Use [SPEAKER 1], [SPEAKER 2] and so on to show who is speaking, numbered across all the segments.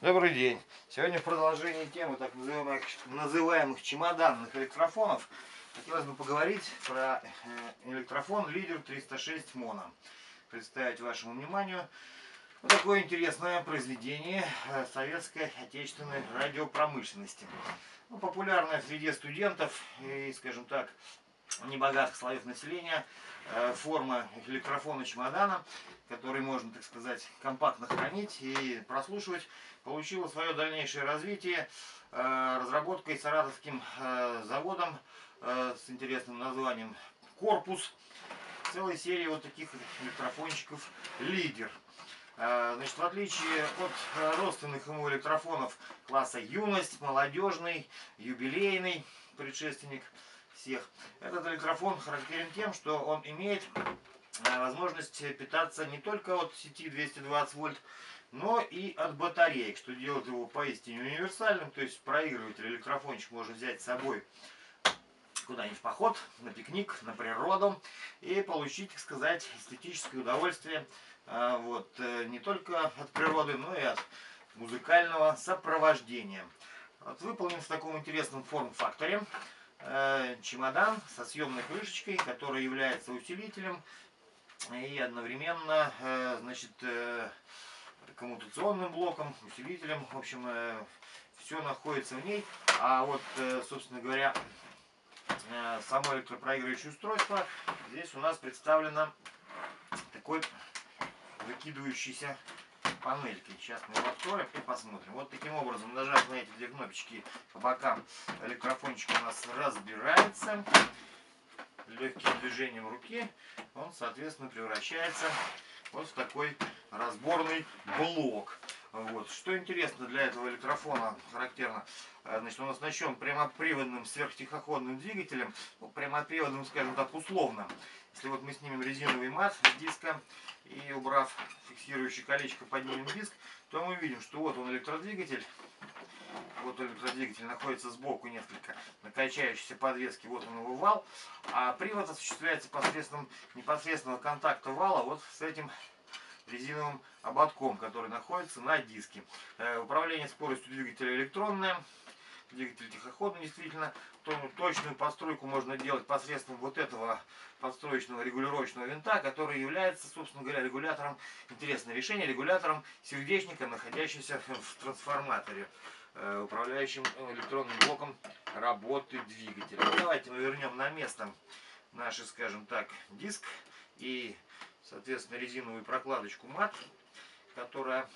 [SPEAKER 1] Добрый день! Сегодня в продолжении темы так называемых чемоданных электрофонов хотелось бы поговорить про электрофон Лидер 306 Mono. Представить вашему вниманию вот такое интересное произведение советской отечественной радиопромышленности. Ну, популярное среди студентов и, скажем так, небогатых слоев населения форма электрофона чемодана, который можно, так сказать, компактно хранить и прослушивать, получила свое дальнейшее развитие разработкой саратовским заводом с интересным названием «Корпус» целой серии вот таких электрофончиков «Лидер». Значит, в отличие от родственных ему электрофонов класса «Юность», «Молодежный», «Юбилейный», предшественник всех, этот электрофон характерен тем, что он имеет возможность питаться не только от сети 220 вольт, но и от батареек, что делает его поистине универсальным. То есть проигрыватель, электрофончик можно взять с собой куда-нибудь в поход, на пикник, на природу и получить, так сказать, эстетическое удовольствие вот, не только от природы, но и от музыкального сопровождения. Вот, выполнен в таком интересном форм-факторе чемодан со съемной крышечкой, который является усилителем и одновременно значит, коммутационным блоком, усилителем. В общем, все находится в ней. А вот, собственно говоря, само электропроигрывающее устройство здесь у нас представлено такой выкидывающейся панелькой. Сейчас мы его откроем и посмотрим. Вот таким образом, нажав на эти две кнопочки по бокам, электрофончик у нас разбирается. Легким движением руки он, соответственно, превращается вот в такой разборный блок. Вот. Что интересно для этого электрофона характерно, значит, он оснащен прямоприводным сверхтихоходным двигателем, ну, прямоприводным, скажем так, условно. Если вот мы снимем резиновый мат с диска и, убрав фиксирующее колечко, поднимем диск, то мы видим, что вот он электродвигатель. Вот электродвигатель находится сбоку несколько на качающейся подвеске, вот он его вал, а привод осуществляется посредством непосредственного контакта вала вот с этим резиновым ободком, который находится на диске. Управление скоростью двигателя электронное, двигатель тихоходный, действительно. Точную постройку можно делать посредством вот этого подстроечного регулировочного винта, который является, собственно говоря, регулятором, интересное решение, регулятором сердечника, находящегося в трансформаторе, управляющим электронным блоком работы двигателя. Давайте мы вернем на место наш, скажем так, диск и, соответственно, резиновую прокладочку мат, которая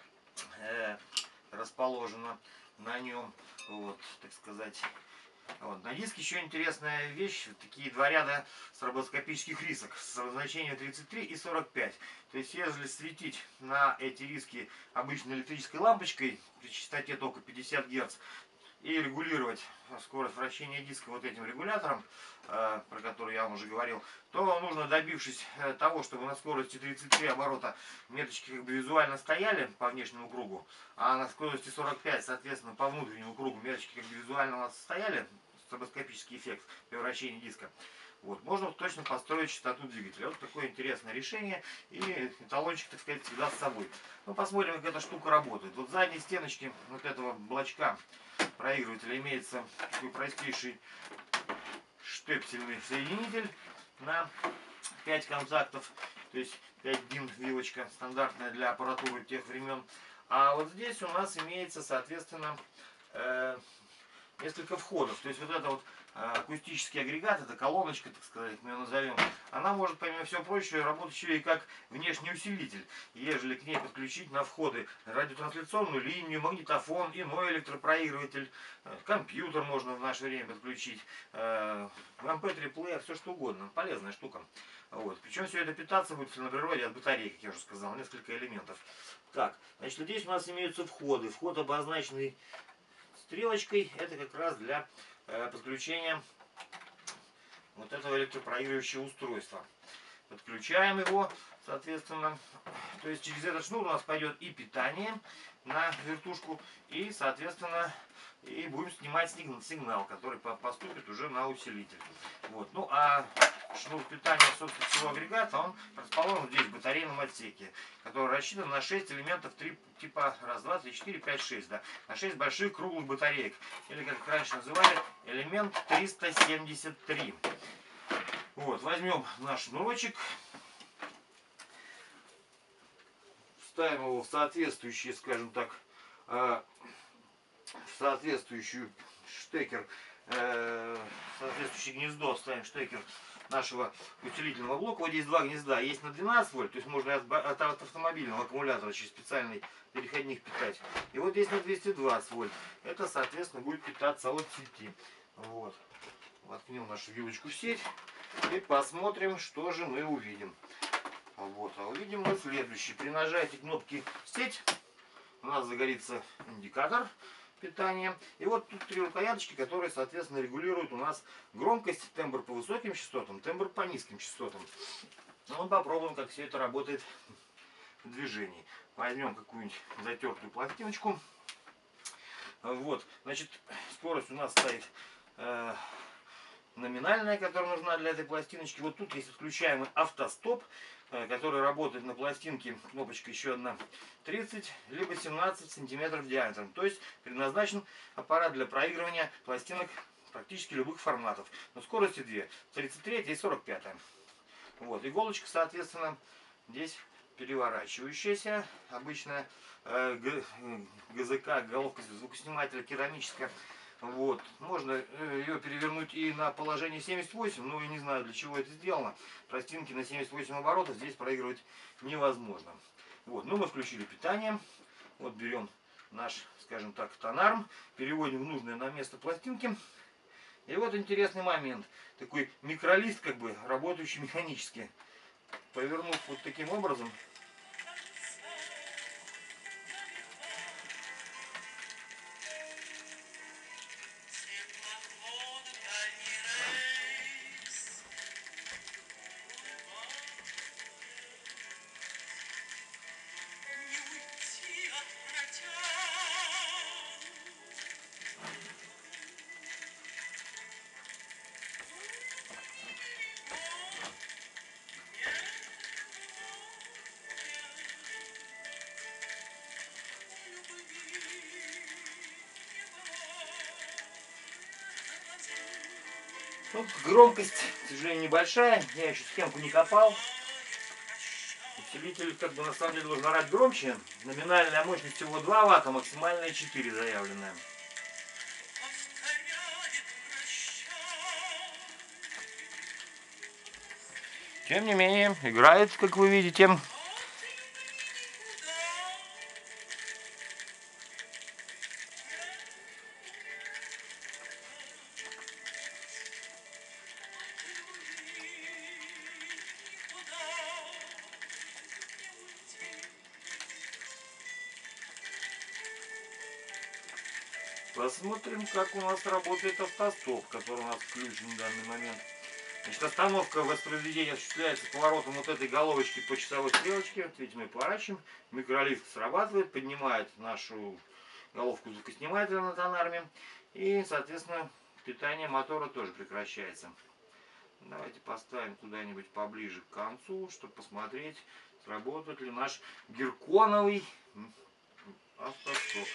[SPEAKER 1] расположена на нем, вот, так сказать. Вот. На диске еще интересная вещь, такие два ряда стробоскопических рисок с обозначением 33 и 45. То есть, если светить на эти риски обычной электрической лампочкой при частоте тока 50 Гц и регулировать скорость вращения диска вот этим регулятором, про который я вам уже говорил, то нужно, добившись того, чтобы на скорости 33 оборота меточки как бы визуально стояли по внешнему кругу, а на скорости 45, соответственно, по внутреннему кругу меточки как бы визуально у нас стояли, стробоскопический эффект при вращении диска, вот, можно точно построить частоту двигателя. Вот такое интересное решение. И эталончик, так сказать, всегда с собой. Ну, посмотрим, как эта штука работает. Вот в задней стеночке вот этого блочка проигрывателя имеется такой простейший штепсельный соединитель на 5 контактов. То есть 5 дин вилочка, стандартная для аппаратуры тех времен. А вот здесь у нас имеется, соответственно, несколько входов. То есть вот это вот акустический агрегат, это колоночка, так сказать, мы ее назовем, она может, помимо всего прочего, работать еще и как внешний усилитель, ежели к ней подключить на входы радиотрансляционную линию, магнитофон, иной электропроигрыватель, компьютер можно в наше время подключить, MP3 плеер, все что угодно, полезная штука. Вот. Причем все это питаться будет на природе от батареи, как я уже сказал, несколько элементов. Так, значит, здесь у нас имеются входы. Вход, обозначенный стрелочкой, это как раз для подключения вот этого электропроигрывающего устройства. Подключаем его, соответственно, то есть через этот шнур у нас пойдет и питание на вертушку, и, соответственно, и будем снимать сигнал, который поступит уже на усилитель. Вот. Ну а шнур питания, собственно, всего агрегата, он расположен здесь, в батарейном отсеке, который рассчитан на 6 элементов типа 1, 2, 3, 4, 5, 6, да, на 6 больших круглых батареек, или, как их раньше называли, элемент 373. Вот, возьмем наш шнурочек, ставим его в соответствующий, скажем так, в соответствующую штекер, соответствующее гнездо, ставим штекер нашего усилительного блока. Вот здесь два гнезда, есть на 12 вольт, то есть можно от автомобильного аккумулятора через специальный переходник питать. И вот здесь на 220 вольт, это, соответственно, будет питаться от сети. Вот, воткнем нашу вилочку в сеть и посмотрим, что же мы увидим. Вот, а увидим мы следующее. При нажатии кнопки «Сеть» у нас загорится индикатор питания. И вот тут 3 рукояточки, которые, соответственно, регулируют у нас громкость, тембр по высоким частотам, тембр по низким частотам. Ну, мы попробуем, как все это работает в движении. Возьмем какую-нибудь затертую пластиночку. Вот, значит, скорость у нас стоит номинальная, которая нужна для этой пластиночки. Вот тут есть отключаемый автостоп, который работает на пластинке, кнопочка еще одна, 30 либо 17 сантиметров диаметром. То есть предназначен аппарат для проигрывания пластинок практически любых форматов. Но скорости две, 33 и 45. Вот, иголочка, соответственно, здесь переворачивающаяся, обычная ГЗК, головка звукоснимателя керамическая. Вот, можно ее перевернуть и на положение 78, но я не знаю, для чего это сделано. Пластинки на 78 оборотов здесь проигрывать невозможно. Вот, ну мы включили питание. Вот берем наш, скажем так, тонарм, переводим в нужное на место пластинки. И вот интересный момент. Такой микролист, как бы, работающий механически. Повернув вот таким образом, ну, громкость, к сожалению, небольшая. Я еще схемку не копал. Усилитель, как бы, на самом деле должен орать громче. Номинальная мощность всего 2 Вт, максимальная 4 заявленная. Тем не менее, играет, как вы видите. Посмотрим, как у нас работает автостоп, который у нас включен в данный момент. Значит, остановка воспроизведения осуществляется поворотом вот этой головочки по часовой стрелочке. Вот видите, мы поворачиваем, микролист срабатывает, поднимает нашу головку звукоснимателя на тонарме. И, соответственно, питание мотора тоже прекращается. Давайте поставим куда-нибудь поближе к концу, чтобы посмотреть, сработает ли наш гирконовый автостоп.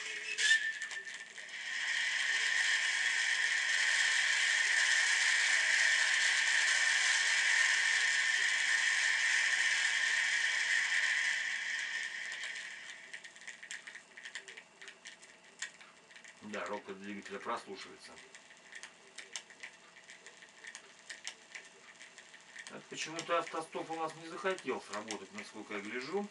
[SPEAKER 1] Да, рокот двигателя прослушивается. Почему-то автостоп у нас не захотел сработать, насколько я гляжу.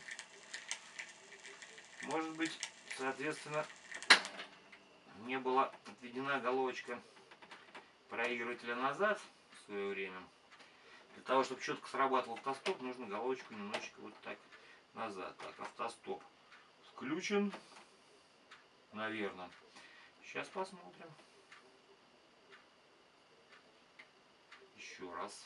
[SPEAKER 1] Может быть, соответственно, не была отведена головочка проигрывателя назад в свое время. Для того, чтобы четко срабатывал автостоп, нужно головочку немножечко вот так назад. Так, автостоп включен, наверное. Сейчас посмотрим. Еще раз.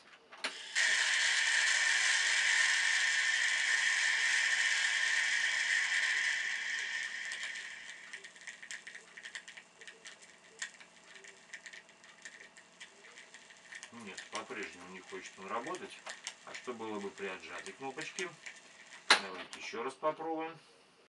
[SPEAKER 1] Нет, по-прежнему не хочет он работать. А что было бы при отжатии кнопочки? Давайте еще раз попробуем.